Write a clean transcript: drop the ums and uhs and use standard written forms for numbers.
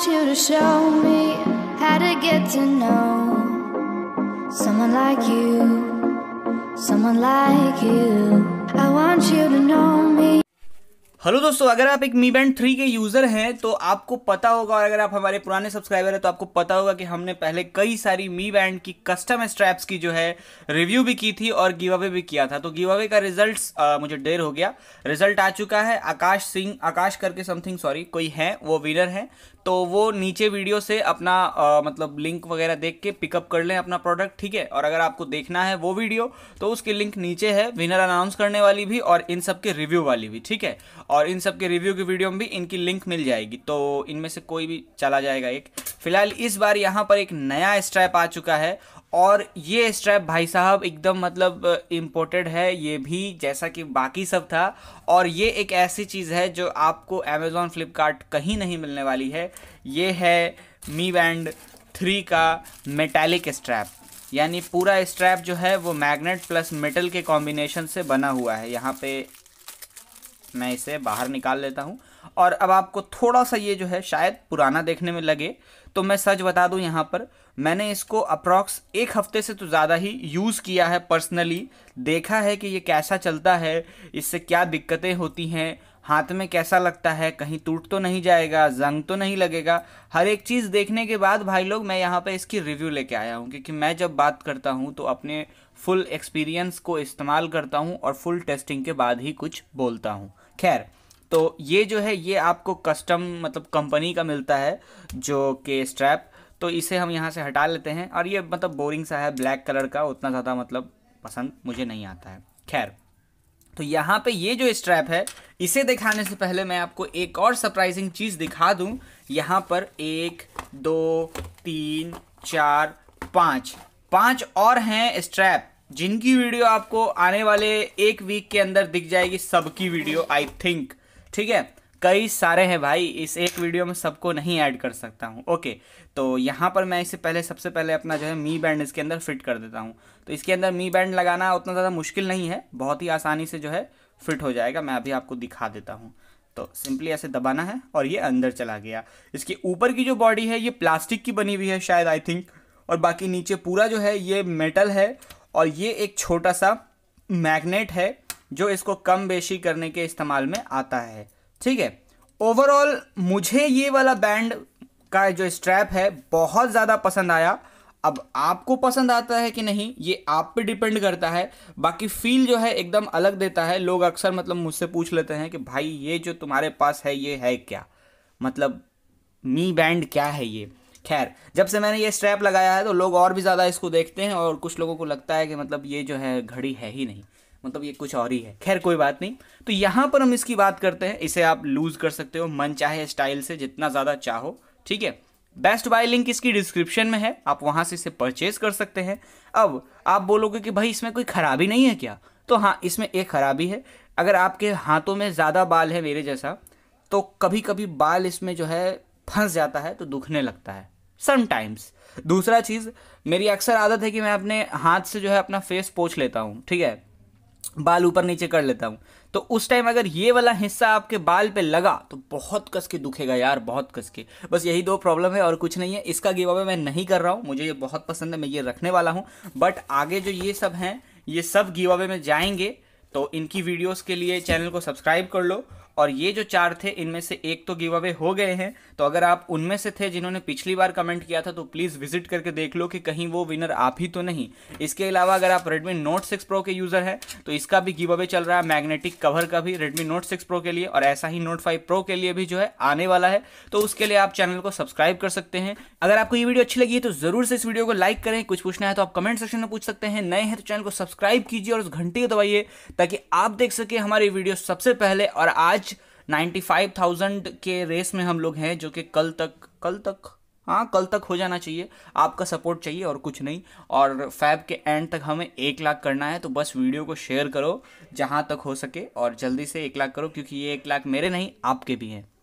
want you to show me how to get to know someone like you, someone like you. I want you to know me. Hello दोस्तों, अगर आप एक Mi Band 3 के user हैं तो आपको पता होगा, और अगर आप हमारे पुराने सब्सक्राइबर हैं तो आपको पता होगा कि हमने पहले कई सारी Mi Band की कस्टम स्ट्रैप्स की जो है रिव्यू भी की थी और गिव अवे भी किया था। तो गिव अवे का रिजल्ट्स मुझे देर हो गया, रिजल्ट आ चुका है। आकाश करके समथिंग कोई है, वो विनर है। तो वो नीचे वीडियो से अपना मतलब लिंक वगैरह देख के पिकअप कर लें अपना प्रोडक्ट, ठीक है। और अगर आपको देखना है वो वीडियो तो उसके लिंक नीचे है, विनर अनाउंस करने वाली भी और इन सब के रिव्यू वाली भी, ठीक है। और इन सब के रिव्यू की वीडियो में भी इनकी लिंक मिल जाएगी, तो इनमें से कोई भी चला जाएगा एक। फिलहाल इस बार यहाँ पर एक नया स्ट्रैप आ चुका है और ये स्ट्रैप भाई साहब एकदम मतलब इम्पोर्टेड है ये भी, जैसा कि बाकी सब था। और ये एक ऐसी चीज़ है जो आपको अमेज़ॉन फ्लिपकार्ट कहीं नहीं मिलने वाली है। ये है Mi Band 3 का मेटालिक स्ट्रैप, यानी पूरा स्ट्रैप जो है वो मैग्नेट प्लस मेटल के कॉम्बिनेशन से बना हुआ है। यहाँ पे मैं इसे बाहर निकाल लेता हूँ। और अब आपको थोड़ा सा ये जो है शायद पुराना देखने में लगे, तो मैं सच बता दूँ, यहाँ पर मैंने इसको अप्रॉक्स 1 हफ्ते से तो ज़्यादा ही यूज़ किया है। पर्सनली देखा है कि ये कैसा चलता है, इससे क्या दिक्कतें होती हैं, हाथ में कैसा लगता है, कहीं टूट तो नहीं जाएगा, जंग तो नहीं लगेगा। हर एक चीज़ देखने के बाद भाई लोग मैं यहाँ पे इसकी रिव्यू लेके आया हूँ, क्योंकि मैं जब बात करता हूँ तो अपने फुल एक्सपीरियंस को इस्तेमाल करता हूँ और फुल टेस्टिंग के बाद ही कुछ बोलता हूँ। खैर, तो ये जो है ये आपको कस्टम मतलब कंपनी का मिलता है जो कि स्ट्रैप, तो इसे हम यहाँ से हटा लेते हैं। और ये मतलब बोरिंग सा है, ब्लैक कलर का, उतना ज़्यादा मतलब पसंद मुझे नहीं आता है। खैर, तो यहाँ पे ये जो स्ट्रैप है इसे दिखाने से पहले मैं आपको एक और सरप्राइजिंग चीज़ दिखा दूँ। यहाँ पर 1 2 3 4 5 और हैं स्ट्रैप, जिनकी वीडियो आपको आने वाले 1 वीक के अंदर दिख जाएगी, सबकी वीडियो आई थिंक, ठीक है। कई सारे हैं भाई, इस एक वीडियो में सबको नहीं ऐड कर सकता हूँ। ओके, तो यहाँ पर मैं इसे सबसे पहले अपना जो है Mi Band इसके अंदर फिट कर देता हूँ। तो इसके अंदर Mi Band लगाना उतना ज़्यादा मुश्किल नहीं है, बहुत ही आसानी से जो है फिट हो जाएगा। मैं अभी आपको दिखा देता हूँ। तो सिंपली ऐसे दबाना है और ये अंदर चला गया। इसके ऊपर की जो बॉडी है ये प्लास्टिक की बनी हुई है शायद, आई थिंक, और बाकी नीचे पूरा जो है ये मेटल है। और ये एक छोटा सा मैग्नेट है जो इसको कम बेशी करने के इस्तेमाल में आता है, ठीक है। ओवरऑल मुझे ये वाला बैंड का जो स्ट्रैप है बहुत ज़्यादा पसंद आया। अब आपको पसंद आता है कि नहीं ये आप पे डिपेंड करता है। बाकी फील जो है एकदम अलग देता है। लोग अक्सर मतलब मुझसे पूछ लेते हैं कि भाई ये जो तुम्हारे पास है ये है क्या, मतलब Mi Band क्या है ये। खैर, जब से मैंने ये स्ट्रैप लगाया है तो लोग और भी ज़्यादा इसको देखते हैं और कुछ लोगों को लगता है कि मतलब ये जो है घड़ी है ही नहीं, मतलब ये कुछ और ही है। खैर कोई बात नहीं। तो यहाँ पर हम इसकी बात करते हैं। इसे आप लूज़ कर सकते हो मन चाहे स्टाइल से, जितना ज़्यादा चाहो, ठीक है। बेस्ट बाय लिंक इसकी डिस्क्रिप्शन में है, आप वहाँ से इसे परचेज कर सकते हैं। अब आप बोलोगे कि भाई इसमें कोई ख़राबी नहीं है क्या, तो हाँ, इसमें एक ख़राबी है। अगर आपके हाथों में ज़्यादा बाल है मेरे जैसा, तो कभी कभी बाल इसमें जो है फंस जाता है तो दुखने लगता है समटाइम्स। दूसरा चीज़, मेरी अक्सर आदत है कि मैं अपने हाथ से जो है अपना फेस पोंछ लेता हूँ, ठीक है, बाल ऊपर नीचे कर लेता हूँ। तो उस टाइम अगर ये वाला हिस्सा आपके बाल पे लगा तो बहुत कस के दुखेगा यार, बहुत कस के। बस यही 2 प्रॉब्लम है और कुछ नहीं है। इसका गिव अवे मैं नहीं कर रहा हूँ, मुझे ये बहुत पसंद है, मैं ये रखने वाला हूँ। बट आगे जो ये सब हैं ये सब गिव अवे में जाएंगे, तो इनकी वीडियोस के लिए चैनल को सब्सक्राइब कर लो। और ये जो 4 थे इनमें से एक तो गिव अवे हो गए हैं, तो अगर आप उनमें से थे जिन्होंने पिछली बार कमेंट किया था तो प्लीज़ विजिट करके देख लो कि कहीं वो विनर आप ही तो नहीं। इसके अलावा अगर आप Redmi Note 6 Pro के यूज़र हैं तो इसका भी गिव अवे चल रहा है, मैग्नेटिक कवर का भी Redmi Note 6 Pro के लिए, और ऐसा ही Note 5 Pro के लिए भी जो है आने वाला है। तो उसके लिए आप चैनल को सब्सक्राइब कर सकते हैं। अगर आपको ये वीडियो अच्छी लगी है तो ज़रूर से इस वीडियो को लाइक करें। कुछ पूछना है तो आप कमेंट सेक्शन में पूछ सकते हैं। नए हैं तो चैनल को सब्सक्राइब कीजिए और उस घंटी को दबाइए ताकि आप देख सके हमारी वीडियो सबसे पहले। और आज 95,000 के रेस में हम लोग हैं, जो कि कल तक हो जाना चाहिए। आपका सपोर्ट चाहिए और कुछ नहीं। और फैब के एंड तक हमें 1 लाख करना है, तो बस वीडियो को शेयर करो जहां तक हो सके और जल्दी से 1 लाख करो, क्योंकि ये 1 लाख मेरे नहीं आपके भी हैं।